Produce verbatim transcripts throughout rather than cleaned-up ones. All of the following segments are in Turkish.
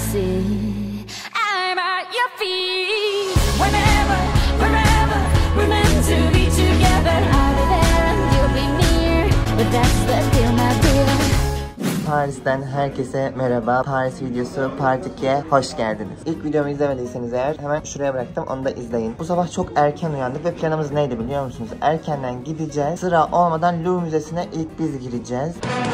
see. I'm at your feet. Whenever, wherever, we're meant to be together. I'll be there and you'll be near. But that's the deal, my dear. Paris'ten herkese merhaba. Paris videosu Part ikiye hoş geldiniz. İlk videomu izlemediyseniz eğer hemen şuraya bıraktım, onu da izleyin. Bu sabah çok erken uyandık ve planımız neydi biliyor musunuz? Erkenden gideceğiz. Sıra olmadan Louvre Müzesi'ne ilk biz gireceğiz.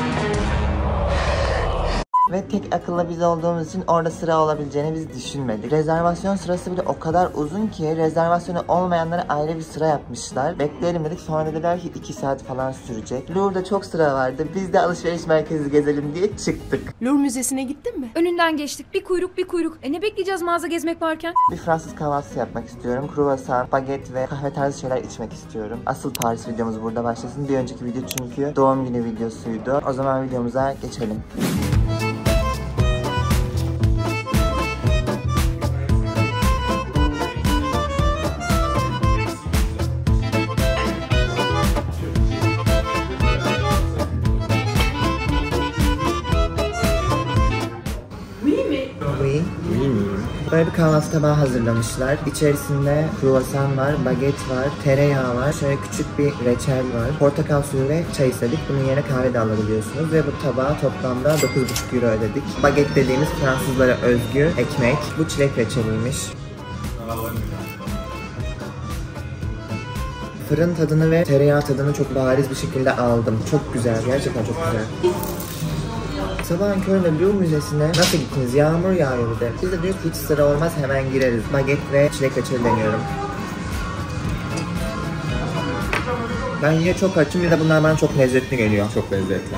Ve tek akıllı biz olduğumuz için orada sıra olabileceğini biz düşünmedik. Rezervasyon sırası bile o kadar uzun ki rezervasyonu olmayanlara ayrı bir sıra yapmışlar. Bekleyelim dedik, sonra dediler ki iki saat falan sürecek. Louvre'da çok sıra vardı. Biz de alışveriş merkezi gezelim diye çıktık. Louvre Müzesi'ne gittin mi? Önünden geçtik. Bir kuyruk bir kuyruk. E ne bekleyeceğiz mağaza gezmek varken? Bir Fransız kahvaltısı yapmak istiyorum. Kruvasan, baget ve kahve tarzı şeyler içmek istiyorum. Asıl Paris videomuz burada başlasın. Bir önceki video çünkü doğum günü videosuydu. O zaman videomuza geçelim. Böyle bir kahvaltı tabağı hazırlamışlar. İçerisinde kruvasan var, baget var, tereyağı var, şöyle küçük bir reçel var. Portakal suyu ve çay istedik. Bunun yerine kahve de alabiliyorsunuz ve bu tabağa toplamda dokuz buçuk euro ödedik. Baget dediğimiz Fransızlara özgü ekmek. Bu çilek reçeliymiş. Fırın tadını ve tereyağı tadını çok bariz bir şekilde aldım. Çok güzel, gerçekten çok güzel. Sabahın köründe Louvre Müzesi'ne nasıl gittiniz? Yağmur yağıyor bir de. Biz de diyoruz hiç sıra olmaz, hemen gireriz. Baget ve çilek reçeli deniyorum. Ben yine çok açım, bir de bunlar bana çok lezzetli geliyor. Çok lezzetli.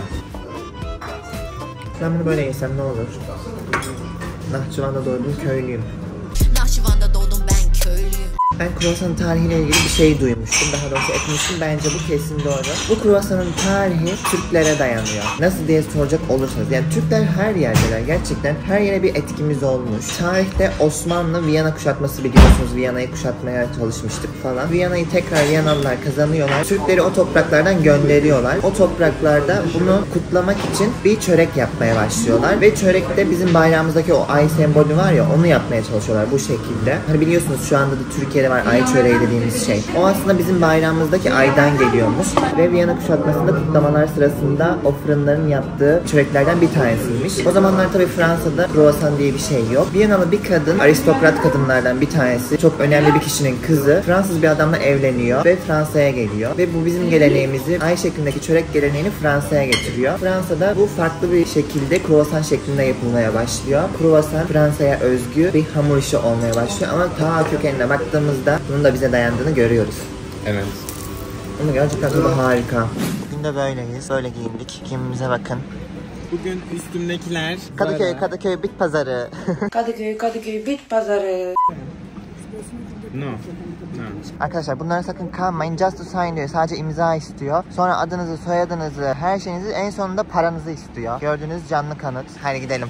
Ben bunu böyle yesem ne olur? Nahçıvan'da doğdum, köylüyüm. Nahçıvan'da doğdum, ben köylüyüm. Ben kruvasanın tarihiyle ilgili bir şey duymuştum. Daha doğrusu etmiştim. Bence bu kesin doğru. Bu kruvasanın tarihi Türklere dayanıyor. Nasıl diye soracak olursanız. Yani Türkler her yerdeler. Gerçekten her yere bir etkimiz olmuş. Tarihte Osmanlı Viyana kuşatması, biliyorsunuz. Viyana'yı kuşatmaya çalışmıştık falan. Viyana'yı tekrar Viyanalılar kazanıyorlar. Türkleri o topraklardan gönderiyorlar. O topraklarda bunu kutlamak için bir çörek yapmaya başlıyorlar. Ve çörekte bizim bayrağımızdaki o ay sembolü var ya, onu yapmaya çalışıyorlar bu şekilde. Hani biliyorsunuz şu anda da Türkiye'de var ay çöreği dediğimiz şey. O aslında bizim bayrağımızdaki aydan geliyormuş. Ve Viyana kuşatmasında kutlamalar sırasında o fırınların yaptığı çöreklerden bir tanesiymiş. O zamanlar tabii Fransa'da kruvasan diye bir şey yok. Viyanalı bir kadın, aristokrat kadınlardan bir tanesi, çok önemli bir kişinin kızı, Fransız bir adamla evleniyor ve Fransa'ya geliyor. Ve bu bizim geleneğimizi, ay şeklindeki çörek geleneğini Fransa'ya getiriyor. Fransa'da bu farklı bir şekilde kruvasan şeklinde yapılmaya başlıyor. Kruvasan Fransa'ya özgü bir hamur işi olmaya başlıyor ama ta kökenine baktığımızda bunun da bize dayandığını görüyoruz. Evet. Ama gerçekten tadı harika. Bugün de böyleyiz. Böyle giyindik. Giyimimize bakın. Bugün üstümdekiler Kadıköy, Zara. Kadıköy bit pazarı. Kadıköy, Kadıköy bit pazarı. No. No. Arkadaşlar bunlara sakın kanmayın. Just to sign diyor. Sadece imza istiyor. Sonra adınızı, soyadınızı, her şeyinizi, en sonunda paranızı istiyor. Gördüğünüz canlı kanıt. Hadi gidelim.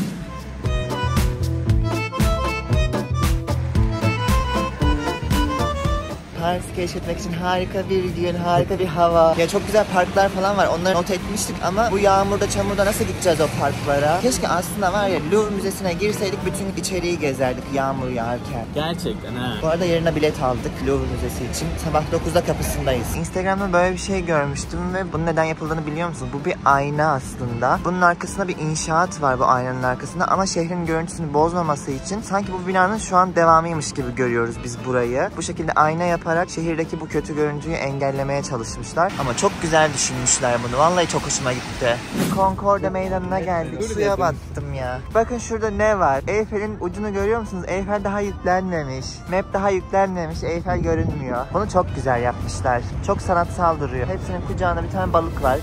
Paris'i keşfetmek için harika bir gün, harika bir hava. Ya çok güzel parklar falan var. Onları not etmiştik ama bu yağmurda, çamurda nasıl gideceğiz o parklara? Keşke aslında var ya Louvre Müzesi'ne girseydik, bütün içeriği gezerdik yağmur yağarken. Gerçekten ha. Bu arada yerine bilet aldık Louvre Müzesi için. Sabah dokuzda kapısındayız. Instagram'da böyle bir şey görmüştüm ve bunun neden yapıldığını biliyor musunuz? Bu bir ayna aslında. Bunun arkasında bir inşaat var, bu aynanın arkasında, ama şehrin görüntüsünü bozmaması için sanki bu binanın şu an devamıymış gibi görüyoruz biz burayı. Bu şekilde ayna yaparak şehirdeki bu kötü görüntüyü engellemeye çalışmışlar. Ama çok güzel düşünmüşler bunu. Vallahi çok hoşuma gitti. Concorde Meydanı'na geldik. Suya battım ya. Bakın şurada ne var? Eyfel'in ucunu görüyor musunuz? Eyfel daha yüklenmemiş. Map daha yüklenmemiş. Eyfel görünmüyor. Bunu çok güzel yapmışlar. Çok sanatsal duruyor. Hepsinin kucağında bir tane balık var.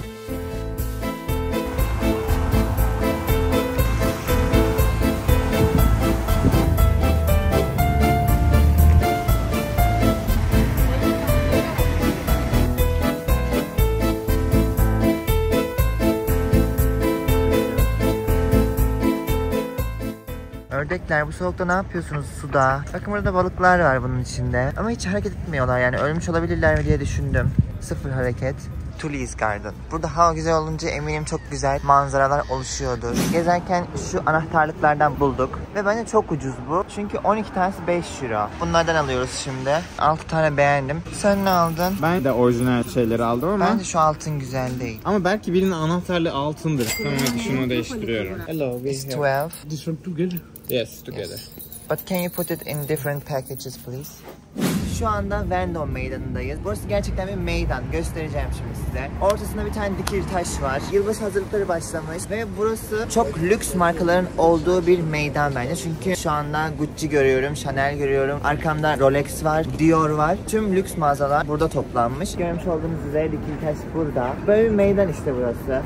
Ördekler, bu soğukta ne yapıyorsunuz suda? Bakın burada balıklar var bunun içinde. Ama hiç hareket etmiyorlar, yani ölmüş olabilirler mi diye düşündüm. Sıfır hareket. Tully's Garden. Burada hava güzel olunca eminim çok güzel manzaralar oluşuyordur. Gezerken şu anahtarlıklardan bulduk. Ve bence çok ucuz bu. Çünkü on iki tanesi beş euro. Bunlardan alıyoruz şimdi. altı tane beğendim. Sen ne aldın? Ben de orijinal şeyleri aldım ama. Bence şu altın güzel değil. Ama belki birinin anahtarlığı altındır. Tamam hadi şunu değiştiriyorum. Hello, we It's have- twelve. This one together. Yes, together. But can you put it in different packages please? Şu anda Vendôme meydanındayız. Burası gerçekten bir meydan. Göstereceğim şimdi size. Ortasında bir tane dikili taş var. Yılbaşı hazırlıkları başlamış ve burası çok lüks markaların olduğu bir meydan bence. Çünkü şu anda Gucci görüyorum, Chanel görüyorum. Arkamda Rolex var, Dior var. Tüm lüks mağazalar burada toplanmış. Görmüş olduğunuz üzere dikili taş burada. Böyle bir meydan işte burası.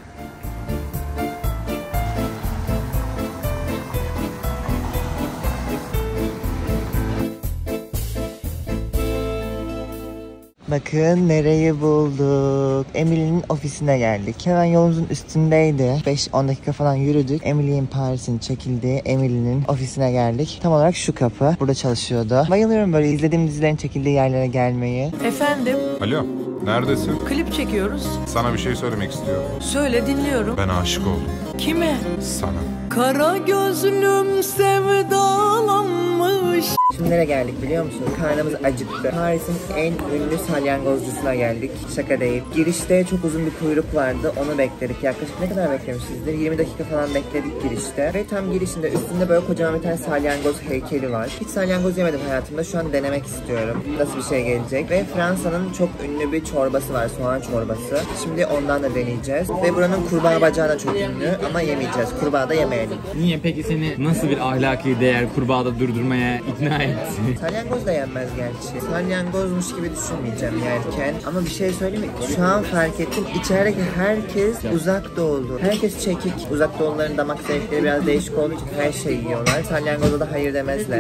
Bakın nereyi bulduk. Emily'nin ofisine geldik. Hemen yolumuzun üstündeydi. beş on dakika falan yürüdük. Emily'nin Paris'in çekildiği Emily'nin ofisine geldik. Tam olarak şu kapı. Burada çalışıyordu. Bayılıyorum böyle izlediğim dizilerin çekildiği yerlere gelmeyi. Efendim, Alo, neredesin? klip çekiyoruz. Sana bir şey söylemek istiyorum. Söyle, dinliyorum. Ben aşık oldum. Kime? Sana. Kara gözlüm sevdalanmış. Şimdi nereye geldik biliyor musunuz? Karnımız acıktı. Paris'in en ünlü salyangozcusuna geldik. Şaka değil. Girişte çok uzun bir kuyruk vardı. Onu bekledik. Yaklaşık ne kadar beklemişizdir? yirmi dakika falan bekledik girişte. Ve tam girişinde üstünde böyle kocaman bir tane salyangoz heykeli var. Hiç salyangoz yemedim hayatımda. Şu an denemek istiyorum. Nasıl bir şey gelecek? Ve Fransa'nın çok ünlü bir çorbası var. Soğan çorbası. Şimdi ondan da deneyeceğiz. Ve buranın kurbağa bacağı da çok ünlü. Ama yemeyeceğiz. Kurbağa da yemeyelim. Niye peki seni nasıl bir ahlaki değer kurbağada durdurmaya ikna etti? Salyangoz da yenmez gerçi. Salyangozmuş gibi düşünmeyeceğim yerken. Ama bir şey söyleyeyim mi? Şu an fark ettim. İçerideki herkes uzak doğulu. Herkes çekik. Uzak doğuluların damak zevkleri biraz değişik olduğu için her şeyi yiyorlar. Salyangoza da hayır demezler.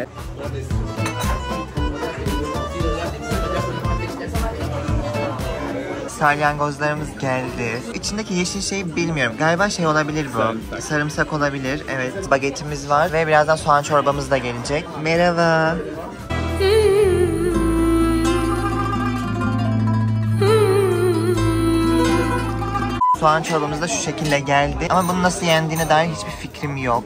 Salyangozlarımız geldi. İçindeki yeşil şeyi bilmiyorum. Galiba şey olabilir bu. Sarımsak. Sarımsak olabilir. Evet. Bagetimiz var ve birazdan soğan çorbamız da gelecek. Merhaba. Soğan çorbamız da şu şekilde geldi. Ama bunu nasıl yendiğine dair hiçbir fikrim yok.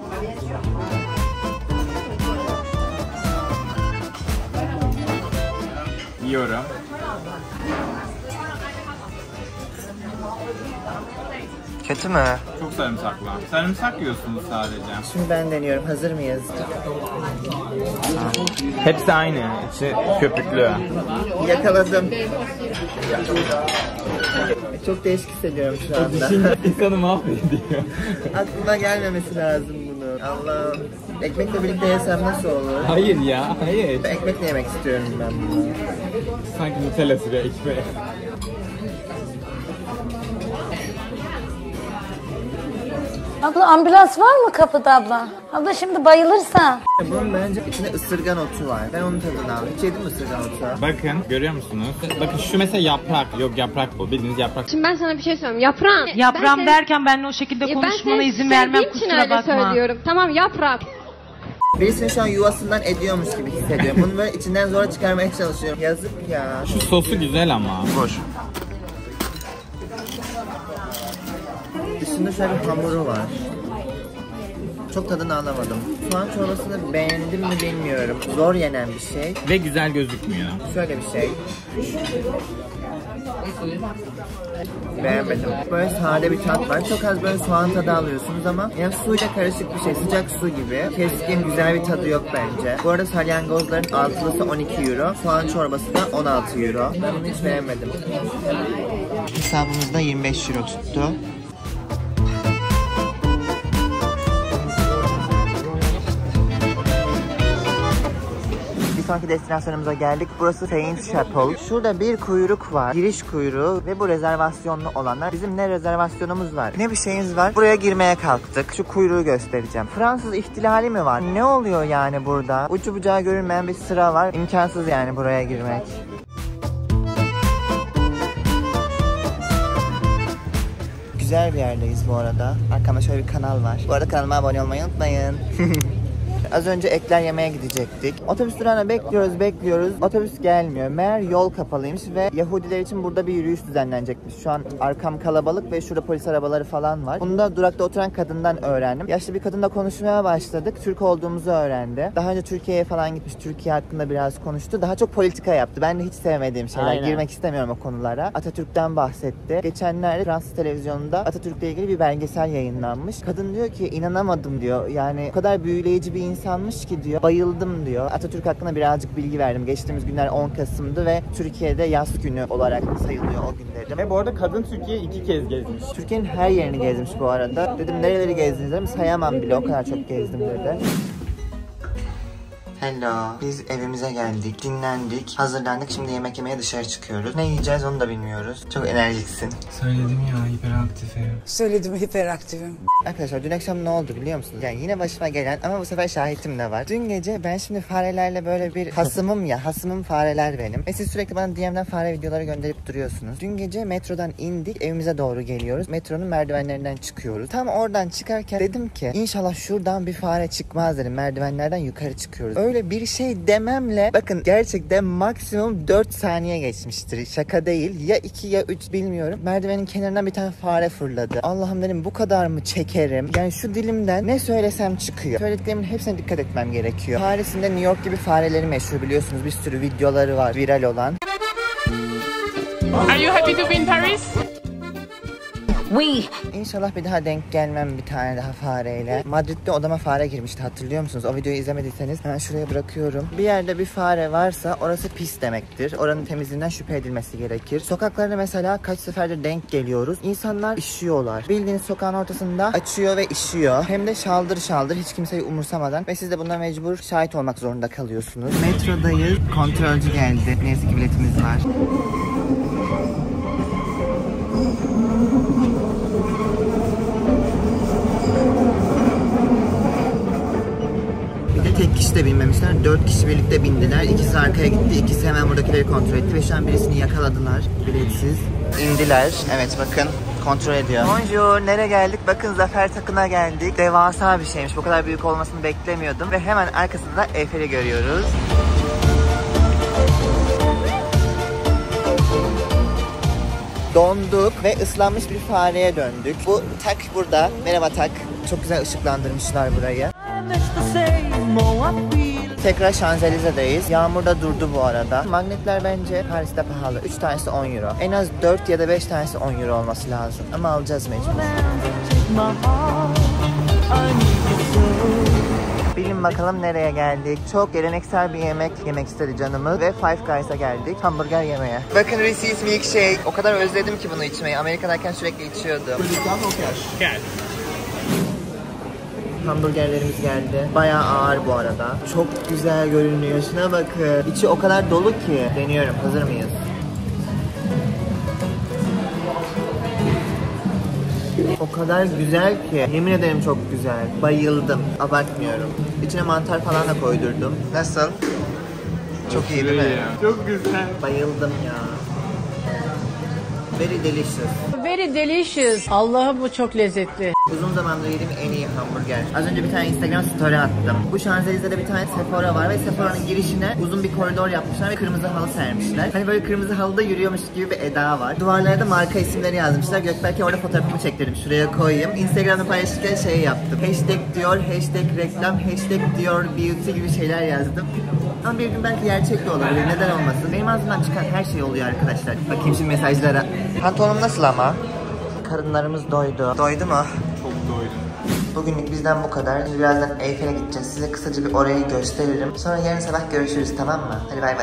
Yiyorum. Kötü mü? Çok sarımsaklı. Sarımsak yiyorsunuz sadece. Şimdi ben deniyorum. Hazır mıyız? Hepsi aynı. İçi köpüklü. Yakaladım. Çok değişik hissediyorum şu anda. İnsanı mahvediyor. Aklıma gelmemesi lazım bunu. Allah'ım. Ekmekle birlikte yesem nasıl olur? Hayır ya, hayır. Ekmekle yemek istiyorum ben bunu. Sanki Nutella sürüyor ekmeğe. Abla ambulans var mı kapıda abla? Abla şimdi bayılırsa. Bunun bence içinde ısırgan otu var. Ben onun tadını aldım. Hiç yedin mi ısırgan otu? Bakın, görüyor musunuz? Bakın şu mesela yaprak. Yok yaprak bu. Bildiğiniz yaprak. Şimdi ben sana bir şey söyleyeyim. Yaprağım. Yaprağım Ben derken benimle o şekilde seni- konuşmana ben seni izin vermem, sevdiğim için kusura öyle bakma. söylüyorum. Tamam yaprak. Birisini şu an yuvasından ediyormuş gibi hissediyorum. Bunu böyle içinden zora çıkarmaya çalışıyorum. Yazık ya. Şu sosu güzel ama. Boş. Dışında şöyle bir hamuru var. Çok tadını alamadım. Soğan çorbasını beğendim mi bilmiyorum. Zor yenen bir şey. Ve güzel gözükmüyor. Şöyle bir şey. Beğenmedim. Böyle sade bir tat var. Çok az böyle soğan tadı alıyorsunuz ama yani suyla karışık bir şey. Sıcak su gibi. Keskin güzel bir tadı yok bence. Bu arada salyangozların altılısı on iki euro. Soğan çorbası da on altı euro. Ben bunu hiç beğenmedim. Hesabımızda yirmi beş euro tuttu. Bir sonraki destinasyonumuza geldik. Burası Saint Chapel. Şurada bir kuyruk var. Giriş kuyruğu ve bu rezervasyonlu olanlar. Bizim ne rezervasyonumuz var ne bir şeyimiz var. Buraya girmeye kalktık. Şu kuyruğu göstereceğim. Fransız ihtilali mi var? Ne oluyor yani burada? Ucu bucağı görünmeyen bir sıra var. İmkansız yani buraya girmek. Güzel bir yerdeyiz bu arada. Arkamda şöyle bir kanal var. Bu arada kanalıma abone olmayı unutmayın. Az önce ekler yemeye gidecektik. Otobüs durağına bekliyoruz bekliyoruz. Otobüs gelmiyor. Meğer yol kapalıymış ve Yahudiler için burada bir yürüyüş düzenlenecekmiş. Şu an arkam kalabalık ve şurada polis arabaları falan var. Bunu da durakta oturan kadından öğrendim. Yaşlı bir kadınla konuşmaya başladık. Türk olduğumuzu öğrendi. Daha önce Türkiye'ye falan gitmiş. Türkiye hakkında biraz konuştu. Daha çok politika yaptı. Ben de hiç sevmediğim şeyler. Aynen. Girmek istemiyorum o konulara. Atatürk'ten bahsetti. Geçenlerde Fransız televizyonunda Atatürk'le ilgili bir belgesel yayınlanmış. Kadın diyor ki inanamadım diyor. Yani o kadar büyüleyici bir insanmış ki diyor. Bayıldım diyor. Atatürk hakkında birazcık bilgi verdim. Geçtiğimiz günler on Kasım'dı ve Türkiye'de yaz günü olarak sayılıyor o günleri. Ve bu arada kadın Türkiye'yi iki kez gezmiş. Türkiye'nin her yerini gezmiş bu arada. Dedim nereleri gezdiniz dedim. Sayamam bile, o kadar çok gezdim dedi. Hello. Biz evimize geldik, dinlendik, hazırlandık. Şimdi yemek yemeye dışarı çıkıyoruz. Ne yiyeceğiz onu da bilmiyoruz. Çok enerjiksin. Söyledim ya, hiperaktifim. Söyledim hiperaktifim. Arkadaşlar dün akşam ne oldu biliyor musunuz? Yani yine başıma gelen ama bu sefer şahitim de var. Dün gece ben şimdi farelerle böyle bir hasımım ya. Hasımım fareler benim. Ve siz sürekli bana D M'den fare videoları gönderip duruyorsunuz. Dün gece metrodan indik, evimize doğru geliyoruz. Metronun merdivenlerinden çıkıyoruz. Tam oradan çıkarken dedim ki inşallah şuradan bir fare çıkmaz dedim. Merdivenlerden yukarı çıkıyoruz. Öyle bir şey dememle bakın gerçekten maksimum dört saniye geçmiştir. Şaka değil. Ya iki ya üç bilmiyorum. Merdivenin kenarından bir tane fare fırladı. Allah'ım dedim bu kadar mı çekerim? Yani şu dilimden ne söylesem çıkıyor. Söylediklerimin hepsine dikkat etmem gerekiyor. Paris'in de New York gibi fareleri meşhur biliyorsunuz. Bir sürü videoları var viral olan. Are you happy to be in Paris? Oui. İnşallah bir daha denk gelmem bir tane daha fareyle. Madrid'de odama fare girmişti, hatırlıyor musunuz? O videoyu izlemediyseniz hemen şuraya bırakıyorum. Bir yerde bir fare varsa orası pis demektir. Oranın temizliğinden şüphe edilmesi gerekir. Sokaklarda mesela kaç seferdir denk geliyoruz. İnsanlar işiyorlar. Bildiğiniz sokağın ortasında açıyor ve işiyor. Hem de şaldır şaldır hiç kimseyi umursamadan. Ve siz de buna mecbur şahit olmak zorunda kalıyorsunuz. Metrodayız. Kontrolcü geldi. Neyse ki biletimiz var. Tek kişi de binmemişler. Dört kişi birlikte bindiler. İkisi arkaya gitti. İkisi hemen buradakileri kontrol etti ve şu an birisini yakaladılar. Biletsiz. İndiler. Evet bakın. Kontrol ediyor. Bonjour. Nereye geldik? Bakın Zafer Takı'na geldik. Devasa bir şeymiş. Bu kadar büyük olmasını beklemiyordum. Ve hemen arkasında Eyfel'i görüyoruz. Donduk ve ıslanmış bir fareye döndük. Bu Tak burada. Merhaba Tak. Çok güzel ışıklandırmışlar burayı. Tekrar Şanzelize'deyiz. Yağmur da durdu bu arada. Magnetler bence Paris'te pahalı. üç tanesi on euro. En az dört ya da beş tanesi on euro olması lazım. Ama alacağız mecbur. Bilin bakalım nereye geldik. Çok geleneksel bir yemek yemek istedi canımız ve Five Guys'a geldik. Hamburger yemeye. Bakın Reese's Milkshake. O kadar özledim ki bunu içmeyi. Amerika'dayken sürekli içiyordum. Gel. Hamburgerlerimiz geldi. Bayağı ağır bu arada. Çok güzel görünüyor. Şuna bakın. İçi o kadar dolu ki. Deniyorum. Hazır mıyız? O kadar güzel ki. Yemin ederim çok güzel. Bayıldım. Abartmıyorum. İçine mantar falan da koydurdum. Nasıl? Çok iyi değil mi? Çok güzel. Bayıldım ya. Very delicious. Very delicious. Allah'ım bu çok lezzetli. Uzun zamandır yediğim en iyi hamburger. Az önce bir tane Instagram story attım. Bu Şanzelize'de bir tane Sephora var ve Sephora'nın girişine uzun bir koridor yapmışlar ve kırmızı halı sermişler. Hani böyle kırmızı halıda yürüyormuş gibi bir eda var. Duvarlara da marka isimleri yazmışlar. Gökberk'e orada fotoğrafımı çektirdim. Şuraya koyayım. Instagram'da paylaşırken şey yaptım. Hashtag diyor, hashtag reklam, hashtag diyor beauty gibi şeyler yazdım. Ama bir gün belki gerçek de olabilir. Neden olmasın? Benim ağzımdan çıkan her şey oluyor arkadaşlar. Bakayım şimdi mesajlara. Pantolonum nasıl ama? Karınlarımız doydu. Doydu mu? Çok doydum. Bugünlük bizden bu kadar. Biz birazdan Eyfel'e gideceğiz. Size kısaca bir orayı gösteririm. Sonra yarın sabah görüşürüz, tamam mı? Hadi bay bay.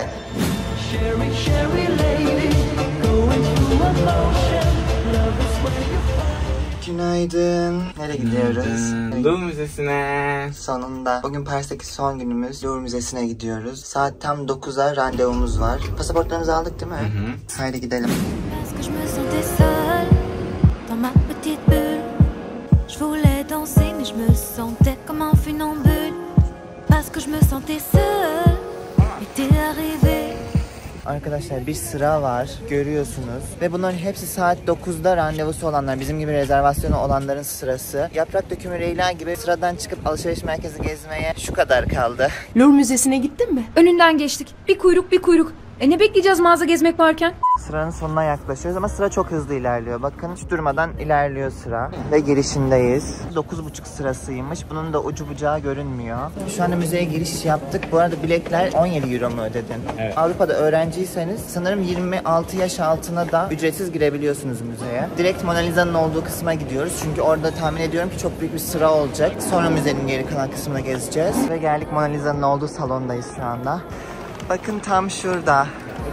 Günaydın. Nereye gidiyoruz? Louvre Müzesi'ne. Sonunda. Bugün Paris'teki son günümüz. Louvre Müzesi'ne gidiyoruz. Saat tam dokuza randevumuz var. Pasaportlarımızı aldık değil mi? Hı hı. Haydi gidelim. Parce que je me sentais seule dans ma petite bulle. Je voulais danser mais je me sentais comme un funambule. Parce que je me sentais seule et t'es arrivé. Arkadaşlar bir sıra var görüyorsunuz ve bunların hepsi saat dokuzda randevusu olanlar, bizim gibi rezervasyonu olanların sırası. Yaprak Dökümü Leyla gibi sıradan çıkıp alışveriş merkezi gezmeye şu kadar kaldı. Louvre Müzesi'ne gittin mi? Önünden geçtik. Bir kuyruk bir kuyruk. E ne bekleyeceğiz mağaza gezmek varken? Sıranın sonuna yaklaşıyoruz ama sıra çok hızlı ilerliyor. Bakın hiç durmadan ilerliyor sıra. Ve girişindeyiz. dokuz buçuk sırasıymış. Bunun da ucu bucağı görünmüyor. Şu anda müzeye giriş yaptık. Bu arada biletler on yedi euro mu ödedin? Evet. Avrupa'da öğrenciyseniz sanırım yirmi altı yaş altına da ücretsiz girebiliyorsunuz müzeye. Direkt Mona Lisa'nın olduğu kısma gidiyoruz. Çünkü orada tahmin ediyorum ki çok büyük bir sıra olacak. Sonra müzenin geri kalan kısmına gezeceğiz. Ve geldik Mona Lisa'nın olduğu salondayız şu anda. Bakın tam şurada.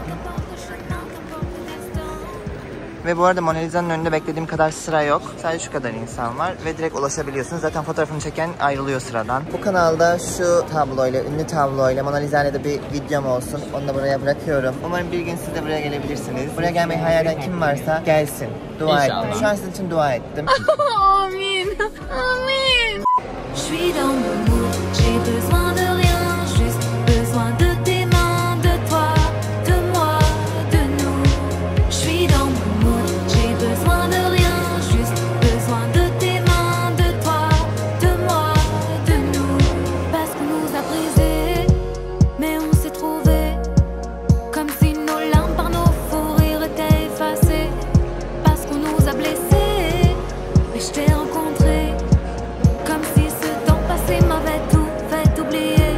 Ve bu arada Mona Lisa'nın önünde beklediğim kadar sıra yok. Sadece şu kadar insan var ve direkt ulaşabiliyorsunuz. Zaten fotoğrafını çeken ayrılıyor sıradan. Bu kanalda şu tabloyla, ünlü tabloyla Mona Lisa'yla da bir videom olsun. Onu da buraya bırakıyorum. Umarım bir gün siz de buraya gelebilirsiniz. Buraya gelmeyi hayal eden kim varsa gelsin. Dua İnşallah. ettim. Şu an sizin için dua ettim. Amin. Amin. Je suis dans mon mood, j'ai besoin de rien, juste besoin de tes mains, de toi, de moi, de nous. Je suis dans mon mood, j'ai besoin de rien, juste besoin de tes mains, de toi, de moi, de nous. Parce qu'on nous a brisés, mais on s'est trouvés, comme si nos larmes par nos fous rires étaient effacées. Parce qu'on nous a blessés, mais je t'ai rencontré, comme si ce temps passé m'avait tout fait oublier.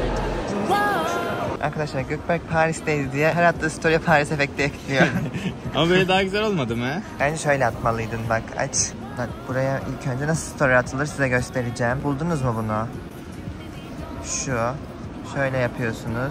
Arkadaşlar Gökberk Paris'teyiz diye her attığı story'e Paris efekti ekliyor. Ama böyle daha güzel olmadı mı? Bence şöyle atmalıydın bak aç. Bak buraya ilk önce nasıl story atılır size göstereceğim. Buldunuz mu bunu? Şu. Şöyle yapıyorsunuz.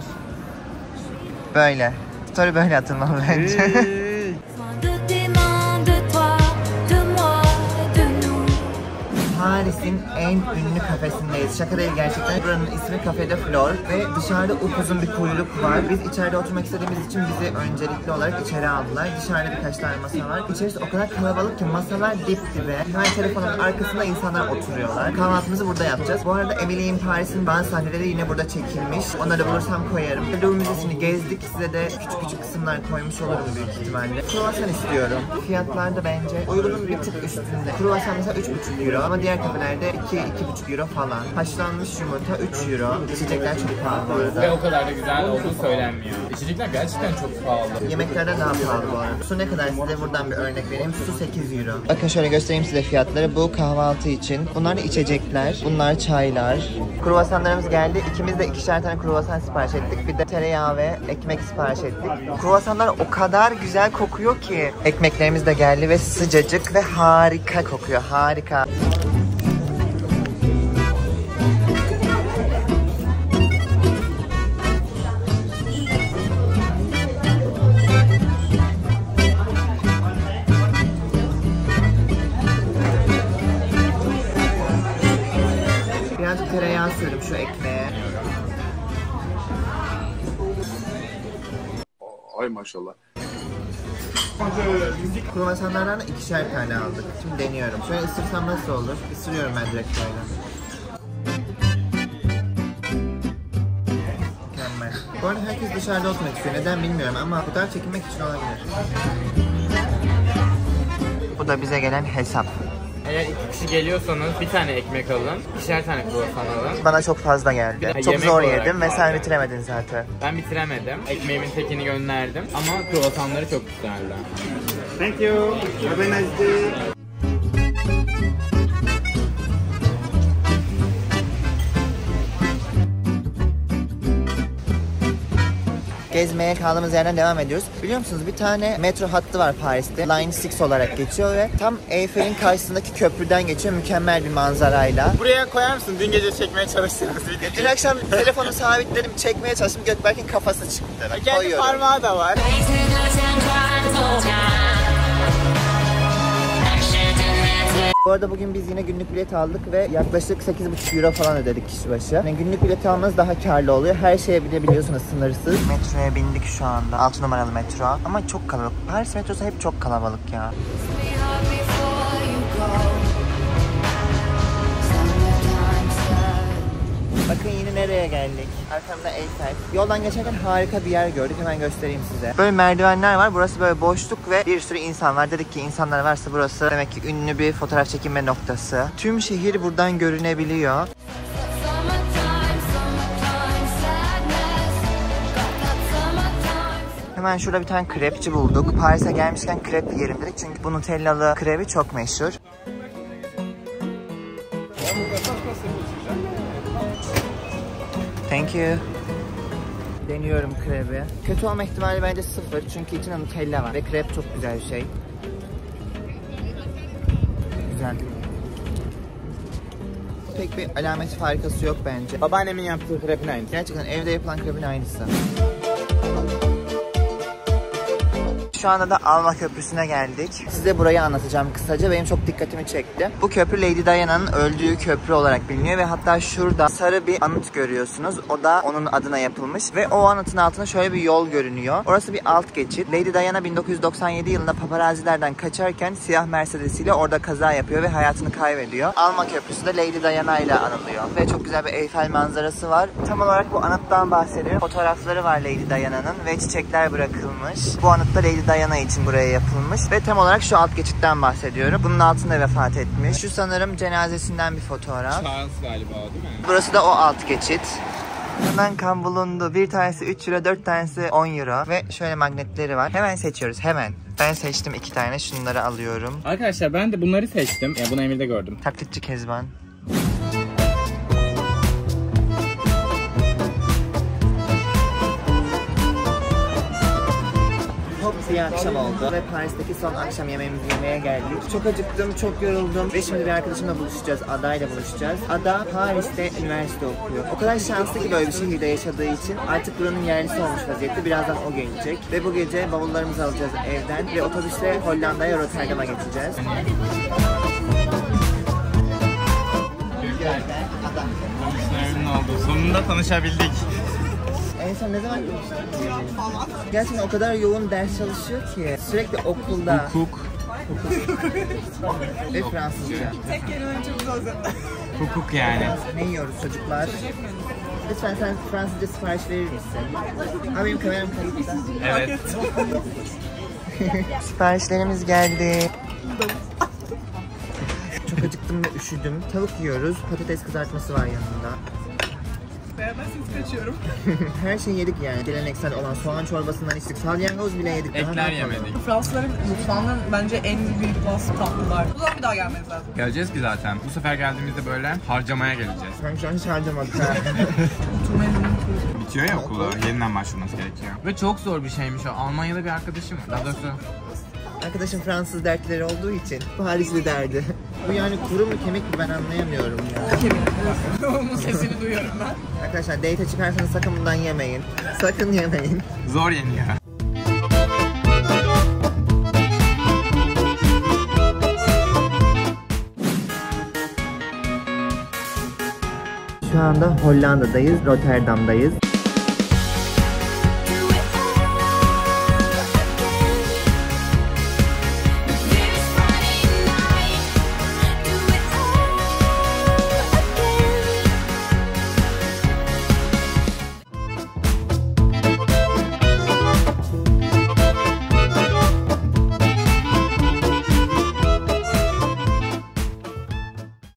Böyle. Story böyle atılmalı bence. Besoin de tes mains, de toi, de moi, de nous. Paris'in en ünlü kafesindeyiz. Şaka değil gerçekten. Buranın ismi Café de Flore ve dışarıda upuzun bir kuyruk var. Biz içeride oturmak istediğimiz için bizi öncelikli olarak içeri aldılar. Dışarıda birkaç tane masa var. İçerisi o kadar kalabalık ki masalar dip dibe. Her telefonun arkasında insanlar oturuyorlar. Kahvaltımızı burada yapacağız. Bu arada Emily in Paris'in bazı sahneleri yine burada çekilmiş. Onları bulursam koyarım. Louvre Müzesi'ni gezdik. Size de küçük küçük kısımlar koymuş olurum büyük ihtimalle. Kruvasan istiyorum. Fiyatlar da bence uygunun bir tık üstünde. Kruvasan mesela üç buçuk euro ama diğer kafelerde iki iki buçuk euro falan. Haşlanmış yumurta üç euro. İçecekler çok pahalı bu arada. Ve o kadar da güzel olduğu söylenmiyor. İçecekler gerçekten çok pahalı. Yemeklerden daha pahalı bu arada. Su ne kadar size buradan bir örnek vereyim. Su sekiz euro. Bakın şöyle göstereyim size fiyatları. Bu kahvaltı için. Bunlar da içecekler. Bunlar çaylar. Kruvasanlarımız geldi. İkimiz de ikişer tane kruvasan sipariş ettik. Bir de tereyağı ve ekmek sipariş ettik. Kruvasanlar o kadar güzel kokuyor ki. Ekmeklerimiz de geldi ve sıcacık ve harika kokuyor. Harika. Birazcık tereyağı sürdüm şu ekmeğe. Ay maşallah. Kruvasanlardan da ikişer tane aldık. Şimdi deniyorum. Şöyle ısırsam nasıl olur? Isırıyorum ben direkt böyle. Mükemmel. Bu arada herkes dışarıda oturmak istiyor. Neden bilmiyorum ama fotoğraf çekilmek için olabilir. Bu da bize gelen hesap. Eğer iki kişi geliyorsanız bir tane ekmek alın, ikişer tane kruvasan alın. Bana çok fazla geldi. Bir de Çok yemek zor olarak yedim ve sen vardı. bitiremedin zaten. Ben bitiremedim. Ekmeğimin tekini gönderdim ama kruvasanları çok güzeldi. Thank you. Have a nice day. Gezmeye kaldığımız yerden devam ediyoruz. Biliyor musunuz bir tane metro hattı var Paris'te. Line altı olarak geçiyor ve tam Eyfel'in karşısındaki köprüden geçiyor mükemmel bir manzarayla. Buraya koyar mısın? Dün gece çekmeye çalıştığımız video. Dün akşam telefonu sabitledim, çekmeye çalıştım. Gökberk'in kafası çıktı. Bak, Kendi koyuyorum. parmağı da var. Bu arada bugün biz yine günlük bilet aldık ve yaklaşık sekiz buçuk euro falan ödedik kişi başı. Yani günlük bilet almanız daha karlı oluyor. Her şeye binebiliyorsunuz sınırsız. Metroya bindik şu anda. altı numaralı metro. Ama çok kalabalık. Paris metrosu hep çok kalabalık ya. Bakın yine nereye buraya geldik. Arkamda Eiffel. Yoldan geçerken harika bir yer gördük. Hemen göstereyim size. Böyle merdivenler var. Burası böyle boşluk ve bir sürü insan var. Dedik ki insanlar varsa burası demek ki ünlü bir fotoğraf çekinme noktası. Tüm şehir buradan görünebiliyor. Hemen şurada bir tane krepçi bulduk. Paris'e gelmişken krep yiyelim dedik. Çünkü bu Nutellalı krebi çok meşhur. Thank you. Deniyorum krebi. Kötü olma ihtimali bence sıfır. Çünkü içinde Nutella var. Ve krep çok güzel bir şey. Güzel. Pek bir alameti farikası yok bence. Babaannemin yaptığı krepin aynısı. Gerçekten evde yapılan krepin aynısı. Şu anda da Alma Köprüsü'ne geldik. Size burayı anlatacağım kısaca. Benim çok dikkatimi çekti. Bu köprü Lady Diana'nın öldüğü köprü olarak biliniyor ve hatta şurada sarı bir anıt görüyorsunuz. O da onun adına yapılmış ve o anıtın altında şöyle bir yol görünüyor. Orası bir alt geçit. Lady Diana bin dokuz yüz doksan yedi yılında paparazilerden kaçarken siyah Mercedes'iyle orada kaza yapıyor ve hayatını kaybediyor. Alma Köprüsü de Lady Diana ile anılıyor ve çok güzel bir Eiffel manzarası var. Tam olarak bu anıttan bahsediyor. Fotoğrafları var Lady Diana'nın ve çiçekler bırakılmış. Bu anıt da Lady Diana için buraya yapılmış ve tam olarak şu alt geçitten bahsediyorum. Bunun altında vefat etmiş. Şu sanırım cenazesinden bir fotoğraf. Charles galiba değil mi? Burası da o alt geçit. Hemen kan bulundu. Bir tanesi üç euro, dört tanesi on euro ve şöyle magnetleri var. Hemen seçiyoruz, hemen. Ben seçtim iki tane. Şunları alıyorum. Arkadaşlar ben de bunları seçtim. Ya bunu Emir'de gördüm. Taklitçi Kezban. Bir akşam oldu ve Paris'teki son akşam yemeğimizi yemeye geldik. Çok acıktım, çok yoruldum ve şimdi bir arkadaşımla buluşacağız. Ada ile buluşacağız. Ada Paris'te üniversite okuyor. O kadar şanslı ki böyle bir şehirde yaşadığı için artık buranın yerlisi olmuş vaziyette. Birazdan o gelecek ve bu gece bavullarımızı alacağız evden ve otobüsle Hollanda'ya, Rotterdam'a geçeceğiz. Memnun oldum. Sonunda tanışabildik. En son ne zaman görüştük? Gerçekten o kadar yoğun ders çalışıyor ki. Sürekli okulda. Hukuk. Ve Fransızca. Tek kelimenin çok zor. Hukuk yani. Ne yiyoruz çocuklar? Lütfen sen Fransızca sipariş verir misin? Abi benim kameram kayıtta. Evet. Siparişlerimiz geldi. Çok acıktım ve üşüdüm. Tavuk yiyoruz. Patates kızartması var yanında. Beğenmezseniz kaçıyorum. Her şeyi yedik yani. Geleneksel olan soğan çorbasından içtik. Salyangoz bile yedik. Ekler yemedik. Fransızların mutfağının bence en büyük vasfı tatlılar. O zaman bir daha gelmeniz lazım. Geleceğiz ki zaten. Bu sefer geldiğimizde böyle harcamaya geleceğiz. Sen şu an hiç harcamadık ha. Bitiyor ya okulu. Yeniden başlaması gerekiyor. Ve çok zor bir şeymiş o. Almanya'da bir arkadaşım. Daha doğrusu Arkadaşım Fransız dertleri olduğu için Parisli derdi. Bu yani kuru mu kemik mi ben anlayamıyorum ya. Kemik. Onun sesini duyuyorum ben. Arkadaşlar date çıkarsanız sakın bundan yemeyin. Sakın yemeyin. zor yeniyor. Şu anda Hollanda'dayız, Rotterdam'dayız.